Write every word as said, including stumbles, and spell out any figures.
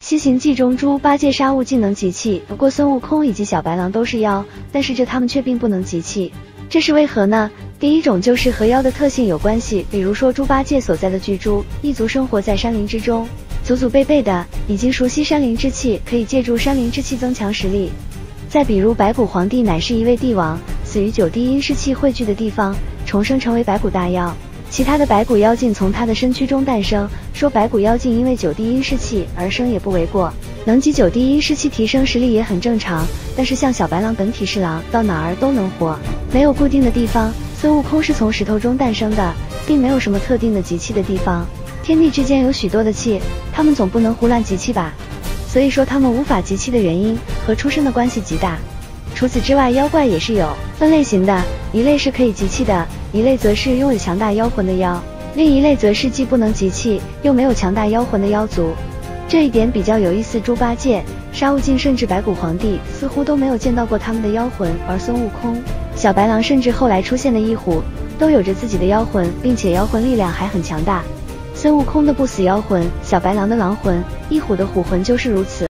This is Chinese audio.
西行记中猪八戒、沙悟净能集气，不过孙悟空以及小白狼都是妖，但是这他们却并不能集气，这是为何呢？第一种就是和妖的特性有关系，比如说猪八戒所在的巨猪一族生活在山林之中，祖祖辈辈的已经熟悉山林之气，可以借助山林之气增强实力。再比如白骨皇帝乃是一位帝王，死于九滴阴湿气汇聚的地方，重生成为白骨大妖，其他的白骨妖精从他的身躯中诞生，说白骨妖精因为九滴阴湿气而生也不为过，能集九滴阴湿气提升实力也很正常。但是像小白狼本体是狼，到哪儿都能活，没有固定的地方。孙悟空是从石头中诞生的，并没有什么特定的集气的地方，天地之间有许多的气，他们总不能胡乱集气吧，所以说他们无法集气的原因和出生的关系极大。除此之外，妖怪也是有分类型的，一类是可以集气的，一类则是拥有强大妖魂的妖，另一类则是既不能集气又没有强大妖魂的妖族。这一点比较有意思，猪八戒、沙悟净甚至白骨皇帝似乎都没有见到过他们的妖魂，而孙悟空、小白狼甚至后来出现的一虎都有着自己的妖魂，并且妖魂力量还很强大。孙悟空的不死妖魂，小白狼的狼魂，一虎的虎魂就是如此。